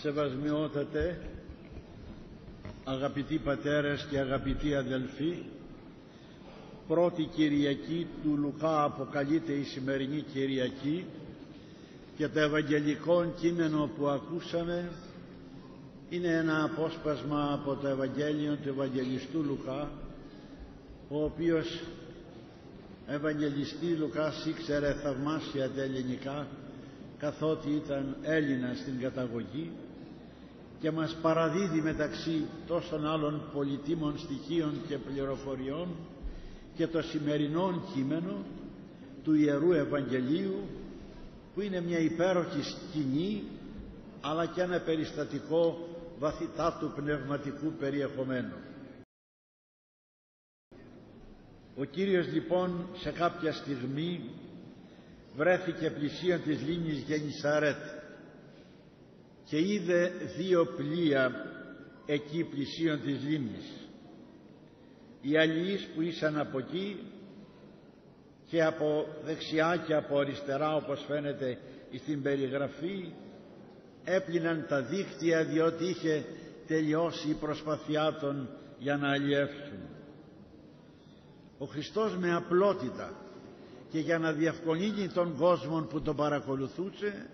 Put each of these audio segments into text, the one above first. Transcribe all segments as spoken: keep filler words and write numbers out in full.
Σεβασμιότατε, αγαπητοί πατέρες και αγαπητοί αδελφοί, πρώτη Κυριακή του Λουκά αποκαλείται η σημερινή Κυριακή και το Ευαγγελικό κείμενο που ακούσαμε είναι ένα απόσπασμα από το Ευαγγέλιο του Ευαγγελιστού Λουκά, ο οποίος Ευαγγελιστή Λουκάς ήξερε θαυμάσια τα ελληνικά, καθότι ήταν Έλληνας στην καταγωγή, και μας παραδίδει μεταξύ τόσων άλλων πολυτίμων στοιχείων και πληροφοριών και το σημερινό κείμενο του Ιερού Ευαγγελίου, που είναι μια υπέροχη σκηνή αλλά και ένα περιστατικό βαθυτά του πνευματικού περιεχομένου. Ο Κύριος λοιπόν σε κάποια στιγμή βρέθηκε πλησίον της λίμνης Γεννησαρέτ και είδε δύο πλοία εκεί πλησίον της λίμνης. Οι αλληλείς που ήσαν από εκεί και από δεξιά και από αριστερά, όπως φαίνεται στην περιγραφή, έπλυναν τα δίχτυα, διότι είχε τελειώσει η προσπαθειά των για να αλλιεύσουν. Ο Χριστός με απλότητα και για να διευκολύνει τον κόσμο που τον παρακολουθούσε,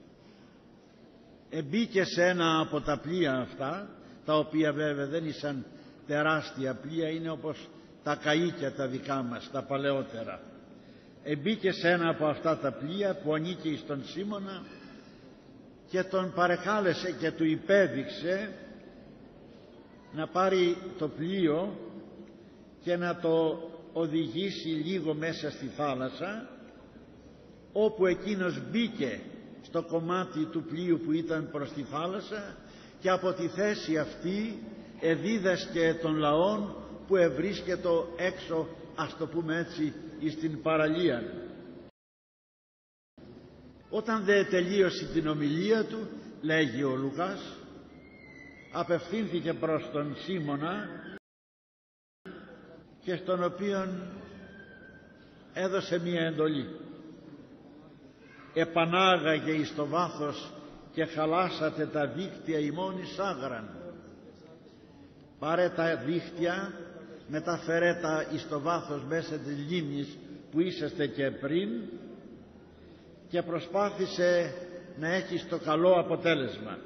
εμπήκε σε ένα από τα πλοία αυτά, τα οποία βέβαια δεν ήσαν τεράστια πλοία, είναι όπως τα καΐκια τα δικά μας, τα παλαιότερα. Εμπήκε σε ένα από αυτά τα πλοία που ανήκει στον Σίμωνα και τον παρεκάλεσε και του υπέδειξε να πάρει το πλοίο και να το οδηγήσει λίγο μέσα στη θάλασσα, όπου εκείνος μπήκε στο κομμάτι του πλοίου που ήταν προς τη θάλασσα και από τη θέση αυτή εδίδασκε των λαών που ευρίσκεται έξω, ας το πούμε έτσι, στην παραλία. Όταν δε τελείωσε την ομιλία του, λέγει ο Λουκάς, απευθύνθηκε προς τον Σίμωνα και στον οποίον έδωσε μία εντολή. Επανάγαγε εις το βάθος και χαλάσατε τα δίχτυα ημών εις άγραν. Πάρε τα δίχτυα, μεταφέρε τα εις το βάθος μέσα της λίμνης που είσαστε και πριν, και προσπάθησε να έχεις το καλό αποτέλεσμα.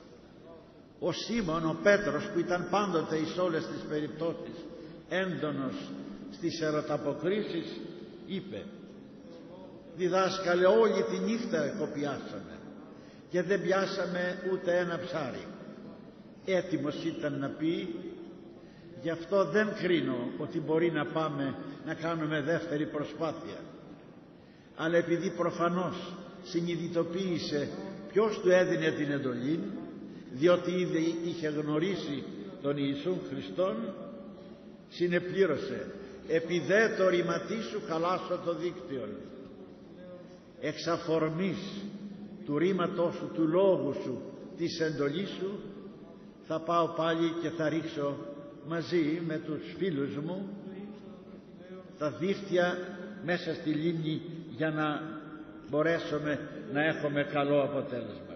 Ο Σίμων, ο Πέτρος, που ήταν πάντοτε εις όλες τις περιπτώσεις έντονος στις ερωταποκρίσεις, είπε: «Διδάσκαλε, όλη τη νύχτα κοπιάσαμε και δεν πιάσαμε ούτε ένα ψάρι». Έτοιμος ήταν να πει: «Γι' αυτό δεν κρίνω ότι μπορεί να πάμε να κάνουμε δεύτερη προσπάθεια». Αλλά επειδή προφανώς συνειδητοποίησε ποιος του έδινε την εντολή, διότι ήδη είχε γνωρίσει τον Ιησούν Χριστόν, συνεπλήρωσε: «Επί δε το ρηματί σου χαλάσω το δίκτυο». Εξ αφορμής του ρήματός σου, του λόγου σου, της εντολής σου, θα πάω πάλι και θα ρίξω μαζί με τους φίλους μου τα δίχτυα μέσα στη λίμνη για να μπορέσουμε να έχουμε καλό αποτέλεσμα.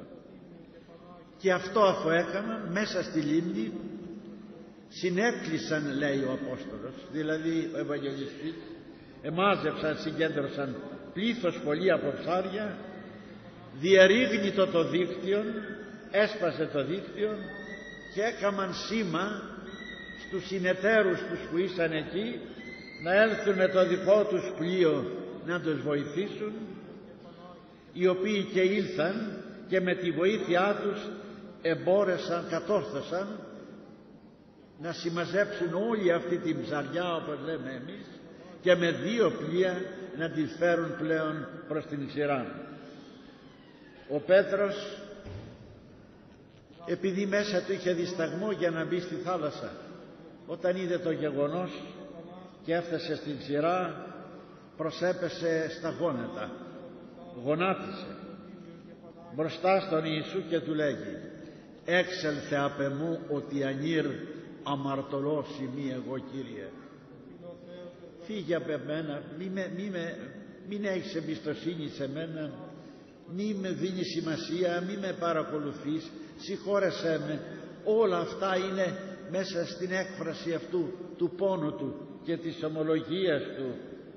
Και αυτό αφού έκαναν, μέσα στη λίμνη συνέκλεισαν, λέει ο Απόστολος, δηλαδή ο Ευαγγελιστής, εμάζεψαν, συγκέντρωσαν πλήθος πολύ από ψάρια, διερρήγνητο το δίκτυο, έσπασε το δίκτυο και έκαναν σήμα στους συνεταίρους τους που ήσαν εκεί να έλθουν με το δικό τους πλοίο να τους βοηθήσουν, οι οποίοι και ήλθαν και με τη βοήθειά τους εμπόρεσαν, κατόρθωσαν να συμμαζέψουν όλη αυτή την ψαριά, όπως λέμε εμείς, και με δύο πλοία να τη φέρουν πλέον προς την ξηρά. Ο Πέτρος, επειδή μέσα του είχε δισταγμό για να μπει στη θάλασσα, όταν είδε το γεγονός και έφτασε στην ξηρά, προσέπεσε στα γόνατα, γονάτισε μπροστά στον Ιησού και του λέγει: «Έξελθε απ' εμού ότι ανήρ αμαρτωλός ημί εγώ, Κύριε». Φύγε από μένα, μη, με, μη, με, μην έχεις εμπιστοσύνη σε μένα, μη με δίνει σημασία, μη με παρακολουθείς, συγχώρεσέ με. Όλα αυτά είναι μέσα στην έκφραση αυτού του πόνου του και της ομολογίας του.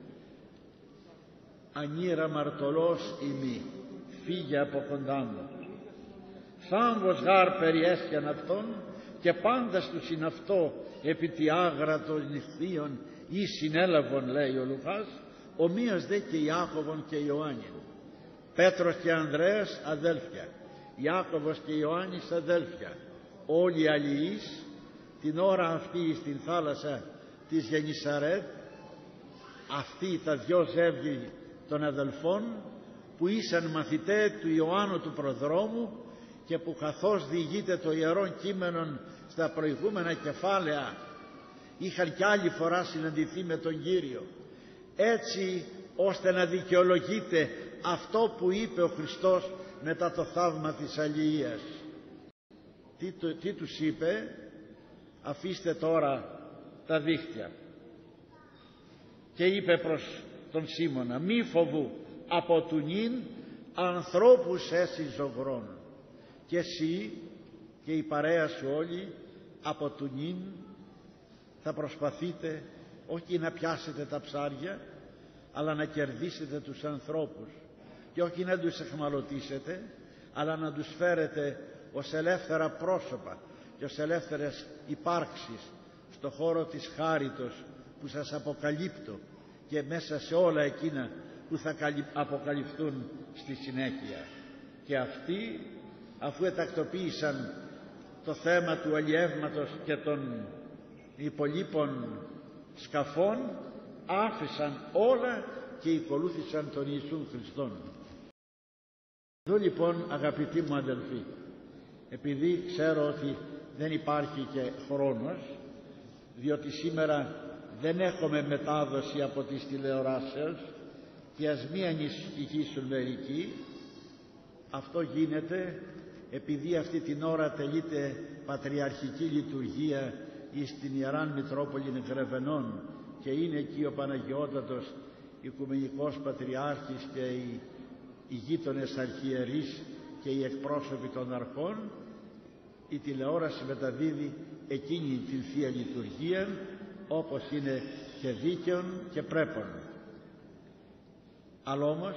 Ανήρα μαρτωλός ημί, φύγε από κοντά μου. Θάμβος γάρ περιέσχεν αυτόν και πάντας τους είναι αυτό επί τη άγρα των νυχθείων ή συνέλαβον, λέει ο Λουκάς, ομοίας δε και Ιάκωβον και Ιωάννην. Πέτρος και Ανδρέας αδέλφια, Ιάκωβος και Ιωάννης αδέλφια, όλοι αλληλείς την ώρα αυτή στην θάλασσα της Γενισαρέτ, αυτοί τα δυο ζεύγη των αδελφών που ήσαν μαθητέ του Ιωάννου του προδρόμου και που καθώς διηγείται το Ιερόν Κείμενον στα προηγούμενα κεφάλαια είχαν κι άλλη φορά συναντηθεί με τον Κύριο, έτσι ώστε να δικαιολογείται αυτό που είπε ο Χριστός μετά το θαύμα της αλληλείας. Τι, το, τι τους είπε? Αφήστε τώρα τα δίχτυα. Και είπε προς τον Σίμωνα, μη φοβού, από του νυν ανθρώπους έσυ ζωγρών. Και εσύ και η παρέα σου όλοι από του νυν θα προσπαθείτε όχι να πιάσετε τα ψάρια, αλλά να κερδίσετε τους ανθρώπους, και όχι να τους εχμαλωτίσετε, αλλά να τους φέρετε ως ελεύθερα πρόσωπα και ως ελεύθερες υπάρξεις στο χώρο της χάριτος που σας αποκαλύπτω και μέσα σε όλα εκείνα που θα αποκαλυφθούν στη συνέχεια. Και αυτοί, αφού ετακτοποίησαν το θέμα του αλλιεύματος και των υπολείπων σκαφών, άφησαν όλα και ακολούθησαν τον Ιησούν Χριστόν. Εδώ λοιπόν, αγαπητοί μου αδελφοί, επειδή ξέρω ότι δεν υπάρχει και χρόνος, διότι σήμερα δεν έχουμε μετάδοση από τις τηλεοράσεις και ας μη ανησυχήσουν μερικοί, αυτό γίνεται επειδή αυτή την ώρα τελείται πατριαρχική λειτουργία εις την Ιεράν Μητρόπολη Γρεβενών και είναι εκεί ο Παναγιώτατος Οικουμενικός Πατριάρχης και οι, οι γείτονες αρχιερείς και οι εκπρόσωποι των αρχών. Η τηλεόραση μεταδίδει εκείνη την Θεία Λειτουργία όπως είναι και δίκαιον και πρέπον. Αλλά όμως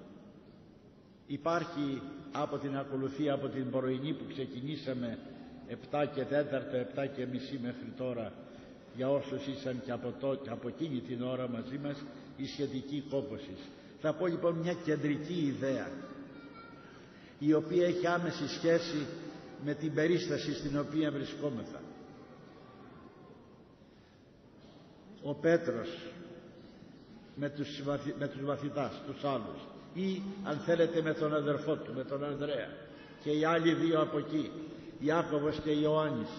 υπάρχει από την ακολουθία, από την πρωινή που ξεκινήσαμε επτά και τέταρτο, επτά και μισή μέχρι τώρα, για όσους ήσαν και από, το, και από εκείνη την ώρα μαζί μας, η σχετική κόπωση. Θα πω λοιπόν μια κεντρική ιδέα η οποία έχει άμεση σχέση με την περίσταση στην οποία βρισκόμεθα. Ο Πέτρος με τους, βαθι, με τους μαθητάς, τους άλλους, ή αν θέλετε με τον αδερφό του, με τον Ανδρέα, και οι άλλοι δύο από εκεί, Ιάκωβος και Ιωάννης,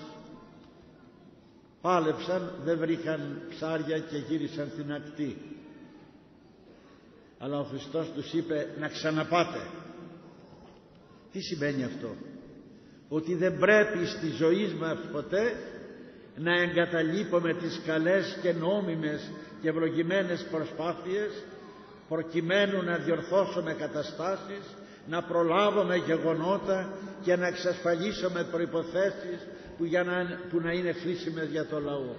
πάλεψαν, δεν βρήκαν ψάρια και γύρισαν στην ακτή. Αλλά ο Χριστός τους είπε να ξαναπάτε. Τι σημαίνει αυτό? Ότι δεν πρέπει στη ζωή μας ποτέ να εγκαταλείπουμε τις καλές και νόμιμες και ευλογημένες προσπάθειες προκειμένου να διορθώσουμε καταστάσεις, να προλάβουμε γεγονότα και να εξασφαλίσουμε προϋποθέσεις που, για να, που να είναι χρήσιμες για το λαό.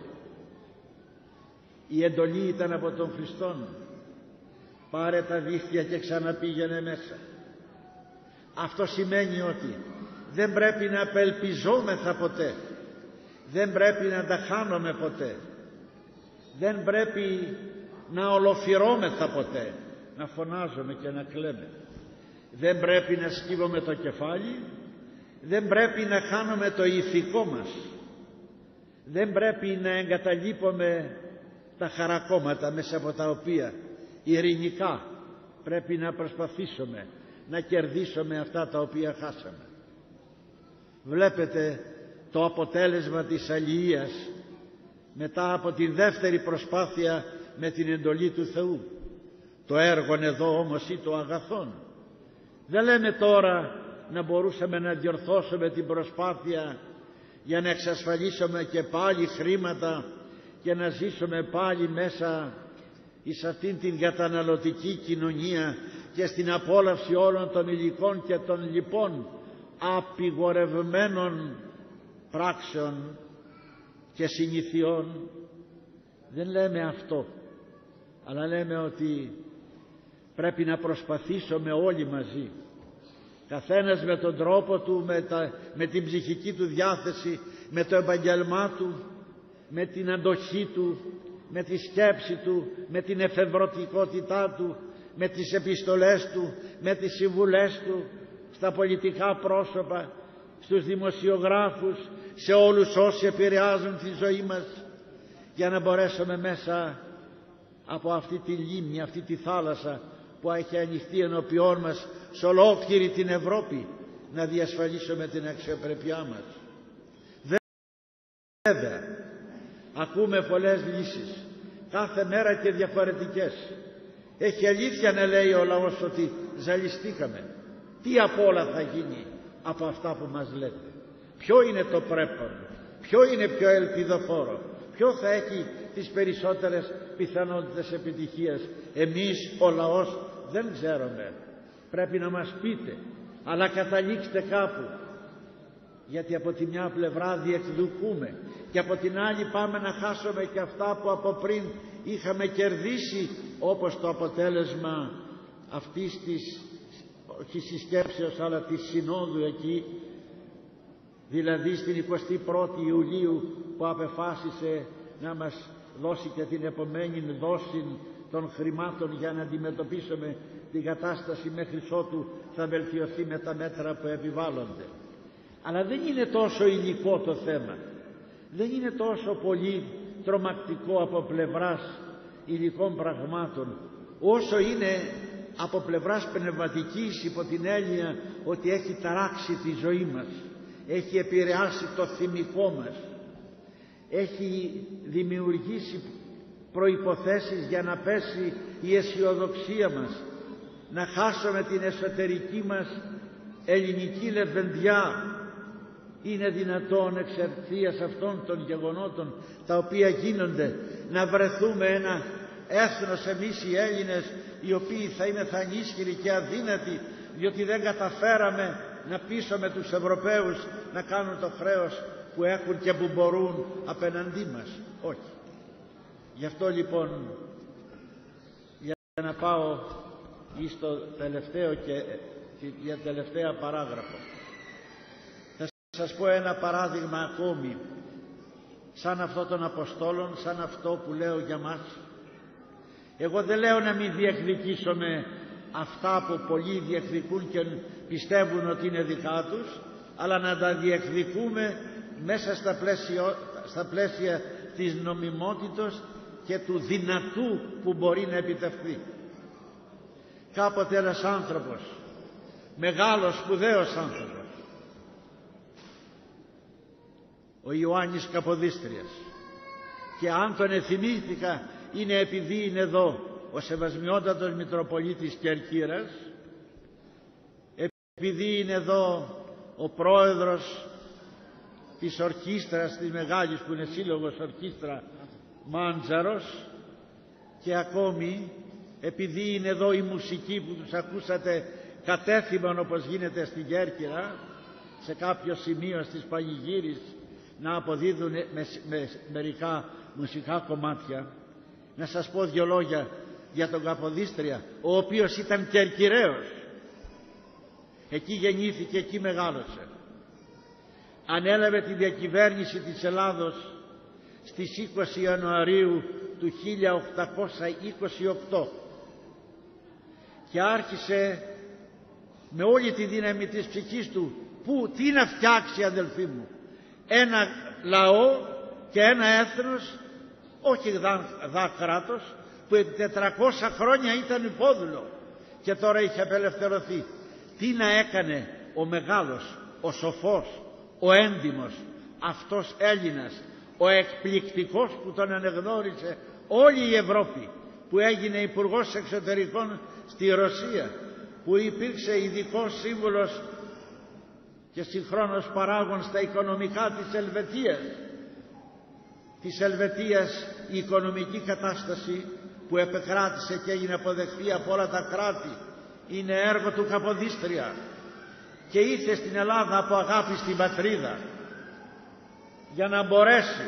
Η εντολή ήταν από τον Χριστόν. Πάρε τα δίχτυα και ξαναπήγαινε μέσα. Αυτό σημαίνει ότι δεν πρέπει να απελπιζόμεθα ποτέ, δεν πρέπει να τα χάνουμε ποτέ, δεν πρέπει να ολοφυρώμεθα ποτέ, να φωνάζουμε και να κλαίμε, δεν πρέπει να σκύβουμε το κεφάλι, δεν πρέπει να χάνουμε το ηθικό μας, δεν πρέπει να εγκαταλείπουμε τα χαρακόμματα μέσα από τα οποία ειρηνικά πρέπει να προσπαθήσουμε να κερδίσουμε αυτά τα οποία χάσαμε. Βλέπετε το αποτέλεσμα της αλληλείας μετά από τη δεύτερη προσπάθεια με την εντολή του Θεού. Το έργον εδώ όμως ή το αγαθόν. Δεν λέμε τώρα να μπορούσαμε να διορθώσουμε την προσπάθεια για να εξασφαλίσουμε και πάλι χρήματα και να ζήσουμε πάλι μέσα εις αυτήν την καταναλωτική κοινωνία και στην απόλαυση όλων των υλικών και των λοιπών απειγορευμένων πράξεων και συνηθιών. Δεν λέμε αυτό, αλλά λέμε ότι πρέπει να προσπαθήσουμε όλοι μαζί, καθένας με τον τρόπο του, με, τα, με την ψυχική του διάθεση, με το επαγγελμά του, με την αντοχή του, με τη σκέψη του, με την εφευρωτικότητά του, με τις επιστολές του, με τις συμβουλές του στα πολιτικά πρόσωπα, στους δημοσιογράφους, σε όλους όσοι επηρεάζουν τη ζωή μας, για να μπορέσουμε μέσα από αυτή τη λίμνη, αυτή τη θάλασσα που έχει ανοιχτεί ενώπιόν μας σε ολόκληρη την Ευρώπη, να διασφαλίσουμε την αξιοπρέπειά μας. Βέβαια, ακούμε πολλές λύσεις, κάθε μέρα και διαφορετικές. Έχει αλήθεια να λέει ο λαός ότι ζαλιστήκαμε. Τι απ' όλα θα γίνει από αυτά που μας λέτε? Ποιο είναι το πρέπον? Ποιο είναι πιο ελπιδοφόρο? Ποιο θα έχει τις περισσότερες πιθανότητες επιτυχίας? Εμείς ο λαός δεν ξέρουμε. Πρέπει να μας πείτε, αλλά καταλήξτε κάπου. Γιατί από τη μια πλευρά διεκδικούμε και από την άλλη πάμε να χάσουμε και αυτά που από πριν είχαμε κερδίσει, όπως το αποτέλεσμα αυτής της, όχι συσκέψεως αλλά της συνόδου εκεί, δηλαδή στην εικοστή πρώτη Ιουλίου, που απεφάσισε να μας δώσει και την επομένη δόση των χρημάτων για να αντιμετωπίσουμε την κατάσταση μέχρι ότου θα βελτιωθεί με τα μέτρα που επιβάλλονται. Αλλά δεν είναι τόσο υλικό το θέμα, δεν είναι τόσο πολύ τρομακτικό από πλευράς υλικών πραγμάτων, όσο είναι από πλευράς πνευματικής, υπό την έννοια ότι έχει ταράξει τη ζωή μας, έχει επηρεάσει το θυμικό μας, έχει δημιουργήσει προϋποθέσεις για να πέσει η αισιοδοξία μας, να χάσουμε την εσωτερική μας ελληνική λεβεντιά. Είναι δυνατόν εξαιτίας αυτών των γεγονότων τα οποία γίνονται να βρεθούμε ένα έθνος εμείς οι Έλληνες, οι οποίοι θα είναι θα ανίσχυροι και αδύνατοι, διότι δεν καταφέραμε να πείσουμε τους Ευρωπαίους να κάνουν το χρέος που έχουν και που μπορούν απέναντί μας? Όχι. Γι' αυτό λοιπόν, για να πάω στο τελευταίο και για τελευταία παράγραφο, θα σας πω ένα παράδειγμα ακόμη, σαν αυτό των Αποστόλων, σαν αυτό που λέω για μας. Εγώ δεν λέω να μην διεκδικήσουμε αυτά που πολλοί διεκδικούν και πιστεύουν ότι είναι δικά τους, αλλά να τα διεκδικούμε μέσα στα πλαίσια, στα πλαίσια της νομιμότητος και του δυνατού που μπορεί να επιτευχθεί. Κάποτε ένας άνθρωπος, μεγάλος σπουδαίος άνθρωπος, ο Ιωάννης Καποδίστριας, και αν τον εθυμήθηκα είναι επειδή είναι εδώ ο Σεβασμιότατος Μητροπολίτης Κερκύρας, επειδή είναι εδώ ο πρόεδρος της ορχήστρας της μεγάλης, που είναι σύλλογος ορχήστρα Μάντζαρος, και ακόμη επειδή είναι εδώ η μουσική που τους ακούσατε κατέθυμαν, όπως γίνεται στην Κέρκυρα, σε κάποιο σημείο στις πανηγύρις να αποδίδουν με, με μερικά μουσικά κομμάτια. Να σας πω δύο λόγια για τον Καποδίστρια, ο οποίος ήταν Κερκυραίος. Εκεί γεννήθηκε, εκεί μεγάλωσε. Ανέλαβε τη διακυβέρνηση της Ελλάδος στις είκοσι Ιανουαρίου του χίλια οκτακόσια είκοσι οκτώ και άρχισε με όλη τη δύναμη της ψυχής του, που τι να φτιάξει, αδελφοί μου, ένα λαό και ένα έθνος, όχι δα, δα κράτος, που επί τετρακόσια χρόνια ήταν υπόδουλο και τώρα είχε απελευθερωθεί. Τι να έκανε ο μεγάλος, ο σοφός, ο έντιμος, αυτός Έλληνας, ο εκπληκτικός που τον ανεγνώρισε όλη η Ευρώπη, που έγινε υπουργός εξωτερικών στη Ρωσία, που υπήρξε ειδικός σύμβουλος και συγχρόνως παράγων στα οικονομικά της Ελβετίας. Της Ελβετίας η οικονομική κατάσταση που επεκράτησε και έγινε αποδεκτή από όλα τα κράτη είναι έργο του Καποδίστρια και ήρθε στην Ελλάδα από αγάπη στην πατρίδα για να μπορέσει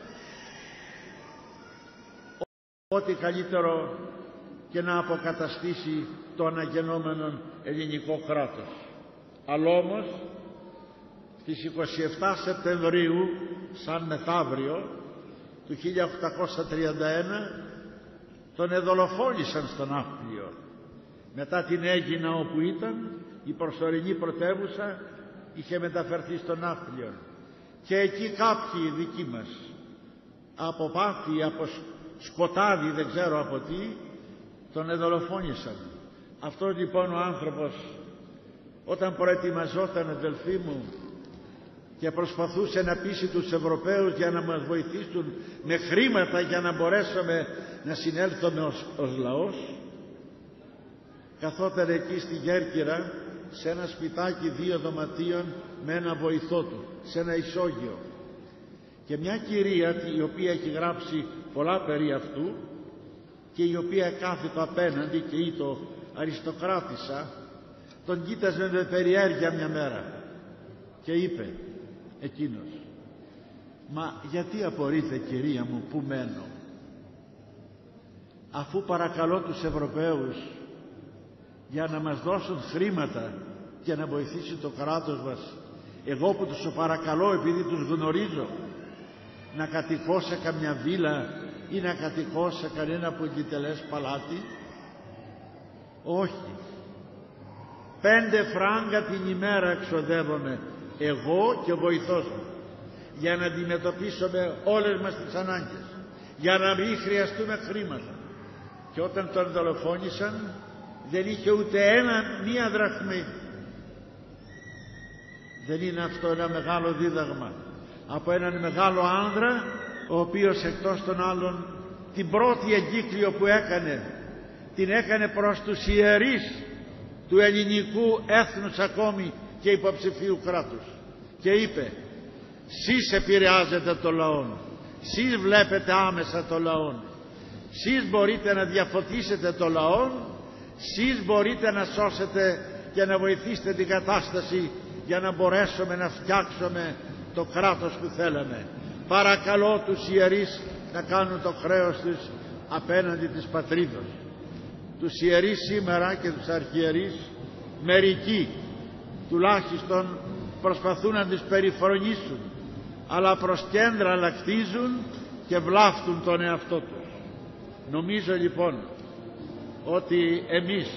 ό,τι καλύτερο και να αποκαταστήσει το αναγεννόμενο ελληνικό κράτος. Αλλά όμως στις είκοσι επτά Σεπτεμβρίου, σαν μεθαύριο του χίλια οκτακόσια τριάντα ένα, τον εδολοφόνησαν στο Ναύπλιο. Μετά την Αίγινα όπου ήταν, η προσωρινή πρωτεύουσα είχε μεταφερθεί στο Ναύπλιο και εκεί κάποιοι δικοί μας από πάθη, από σκοτάδι, δεν ξέρω από τι, τον εδολοφόνησαν. Αυτός λοιπόν ο άνθρωπος, όταν προετοιμαζόταν, αδελφοί μου, και προσπαθούσε να πείσει τους Ευρωπαίους για να μας βοηθήσουν με χρήματα για να μπορέσουμε να συνέλθουμε ως, ως λαός, καθόταν εκεί στη Κέρκυρα σε ένα σπιτάκι δύο δωματίων με ένα βοηθό του, σε ένα ισόγειο, και μια κυρία η οποία έχει γράψει πολλά περί αυτού και η οποία κάθεται απέναντι και ήτο αριστοκράτησα, τον κοίταζε με περιέργεια μια μέρα και είπε εκείνος: «Μα γιατί απορείτε, κυρία μου, που μένω, αφού παρακαλώ τους Ευρωπαίους για να μας δώσουν χρήματα για να βοηθήσει το κράτος μας, εγώ που τους παρακαλώ επειδή τους γνωρίζω, να κατοικώ σε καμιά βίλα ή να κατοικώ σε κανένα πολυτελές παλάτι? Όχι. Πέντε φράγκα την ημέρα εξοδεύομαι εγώ και ο βοηθός μου για να αντιμετωπίσουμε όλες μας τις ανάγκες, για να μην χρειαστούμε χρήματα». Και όταν τον δολοφόνησαν δεν είχε ούτε ένα, μία δραχμή. Δεν είναι αυτό ένα μεγάλο δίδαγμα από έναν μεγάλο άνδρα, ο οποίος εκτός των άλλων την πρώτη εγκύκλιο που έκανε, την έκανε προς τους ιερείς του ελληνικού έθνους ακόμη και υποψηφίου κράτους, και είπε: «Σεις επηρεάζετε το λαό, σεις βλέπετε άμεσα το λαό, σεις μπορείτε να διαφωτίσετε το λαό, σεις μπορείτε να σώσετε και να βοηθήσετε την κατάσταση για να μπορέσουμε να φτιάξουμε το κράτος που θέλαμε. Παρακαλώ τους ιερείς να κάνουν το χρέος τους απέναντι της πατρίδος». Τους ιερείς σήμερα και τους αρχιερείς μερικοί τουλάχιστον προσπαθούν να τις περιφρονήσουν, αλλά προς κέντρα λακτίζουν και βλάφτουν τον εαυτό τους. Νομίζω λοιπόν ότι εμείς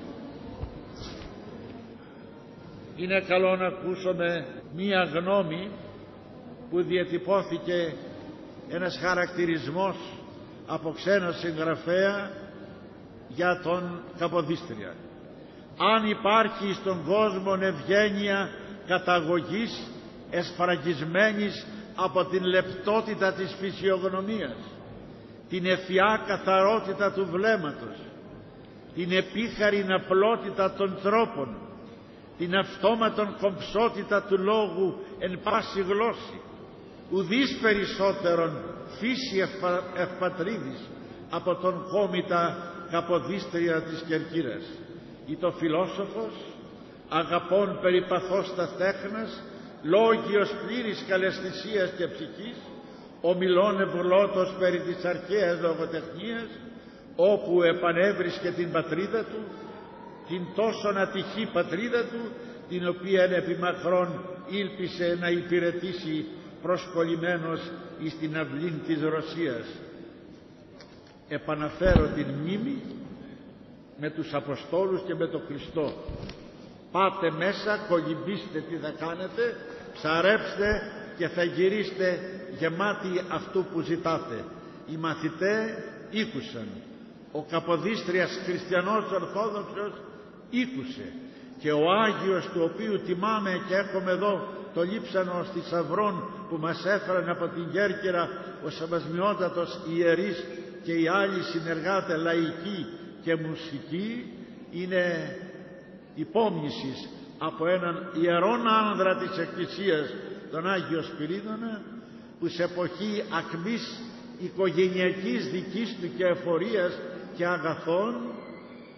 είναι καλό να ακούσουμε μία γνώμη που διατυπώθηκε, ένας χαρακτηρισμός από ξένο συγγραφέα για τον Καποδίστρια. «Αν υπάρχει στον κόσμο ευγένεια καταγωγής εσφραγισμένης από την λεπτότητα της φυσιογνωμίας, την ευφυά καθαρότητα του βλέμματος, την επίχαρη απλότητα των τρόπων, την αυτόματον κομψότητα του λόγου εν πάση γλώσση, ουδείς περισσότερον φύση ευπα, ευπατρίδης από τον κόμητα Καποδίστρια της Κερκύρας. Ή το φιλόσοφος, αγαπών περιπαθώς τα τέχνας, λόγιος πλήρης καλαισθησίας και ψυχής, ομιλών ευλώτος περί της αρχαίας λογοτεχνίας, όπου επανέβρισκε την πατρίδα του, την τόσον ατυχή πατρίδα του, την οποία επί μακρόν ήλπισε να υπηρετήσει προσκολλημένος εις την αυλήν της Ρωσίας. Επαναφέρω την μνήμη με τους Αποστόλους και με τον Χριστό. Πάτε μέσα, κολυμπήστε τι θα κάνετε, ψαρέψτε και θα γυρίστε γεμάτοι αυτού που ζητάτε. Οι μαθητές ήκουσαν. Ο Καποδίστριας χριστιανός Ορθόδοξος ήκουσε, και ο Άγιος, του οποίου τιμάμε και έχουμε εδώ το λείψανο στη Σαυρών που μας έφεραν από την Κέρκυρα ο Σεβασμιότατος ιερείς και οι άλλοι συνεργάτες λαϊκοί και μουσικοί, είναι υπόμνησης από έναν ιερόν άνδρα της Εκκλησίας, τον Άγιο Σπυρίδωνα, που σε εποχή ακμής οικογενειακής δικής του και εφορίας και αγαθών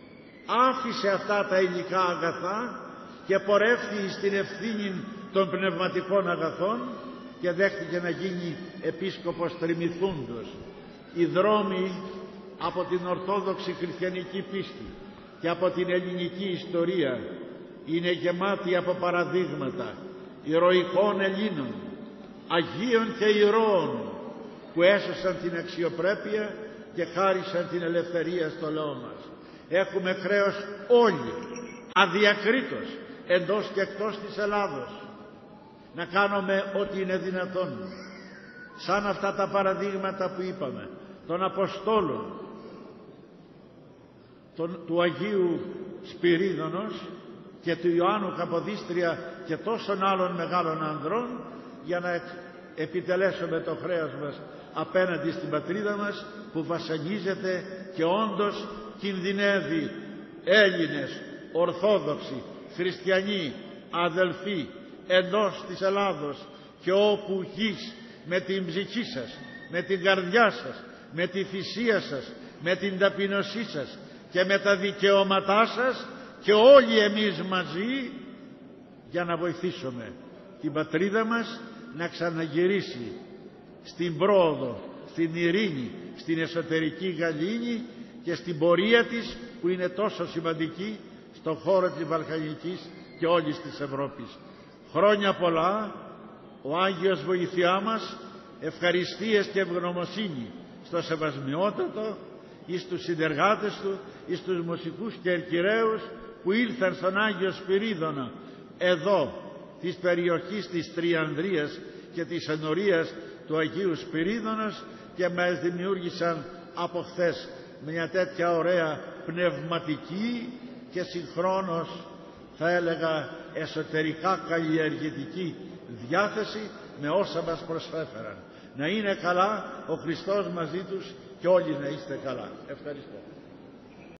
άφησε αυτά τα υλικά αγαθά και πορεύτηκε στην ευθύνη των πνευματικών αγαθών και δέχτηκε να γίνει επίσκοπος Τριμηθούντος. Οι δρόμοι από την ορθόδοξη χριστιανική πίστη και από την ελληνική ιστορία είναι γεμάτοι από παραδείγματα ηρωικών Ελλήνων, Αγίων και ηρώων που έσωσαν την αξιοπρέπεια και χάρισαν την ελευθερία στο λαό μας. Έχουμε χρέος όλοι, αδιακρίτως, εντός και εκτός της Ελλάδος, να κάνουμε ό,τι είναι δυνατόν, σαν αυτά τα παραδείγματα που είπαμε των Αποστόλων, τον, του Αγίου Σπυρίδωνος και του Ιωάννου Καποδίστρια και τόσων άλλων μεγάλων ανδρών, για να επιτελέσουμε το χρέος μας απέναντι στην πατρίδα μας που βασανίζεται και όντως κινδυνεύει Έλληνες, Ορθόδοξοι, Χριστιανοί, αδελφοί εντός της Ελλάδος και όπου γης, με την ψυχή σας, με την καρδιά σας, με τη θυσία σας, με την ταπεινωσή σας και με τα δικαιώματά σας και όλοι εμείς μαζί, για να βοηθήσουμε την πατρίδα μας να ξαναγυρίσει στην πρόοδο, στην ειρήνη, στην εσωτερική γαλήνη και στην πορεία της που είναι τόσο σημαντική στον χώρο της Βαλκανικής και όλης της Ευρώπης. Χρόνια πολλά, ο Άγιος βοηθειά μας, ευχαριστίες και ευγνωμοσύνη στο Σεβασμιότατο, εις τους συνεργάτες του, εις τους μουσικούς και ερκυραίους που ήλθαν στον Άγιο Σπυρίδωνα εδώ της περιοχής της Τριανδρίας και της ενορίας του Αγίου Σπυρίδωνος και μας δημιούργησαν από χθες μια τέτοια ωραία πνευματική και συγχρόνως θα έλεγα εσωτερικά καλλιεργητική διάθεση με όσα μας προσέφεραν. Να είναι καλά ο Χριστός μαζί τους και όλοι να είστε καλά. Ευχαριστώ.